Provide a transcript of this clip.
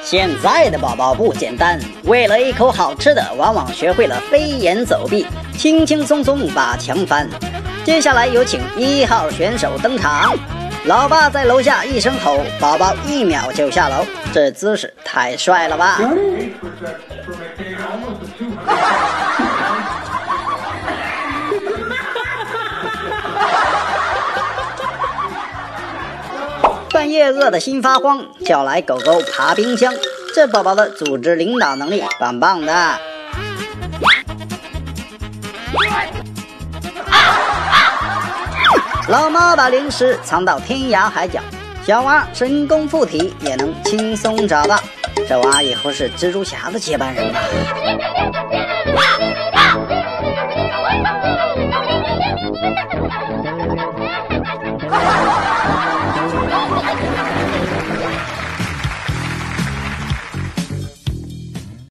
现在的宝宝不简单，为了一口好吃的，往往学会了飞檐走壁，轻轻松松把墙翻。接下来有请1号选手登场。老爸在楼下一声吼，宝宝1秒就下楼，这姿势太帅了吧！半夜饿得心发慌，叫来狗狗爬冰箱。这宝宝的组织领导能力棒棒的。老妈把零食藏到天涯海角，小娃神功附体也能轻松找到。这娃以后是蜘蛛侠的接班人吧？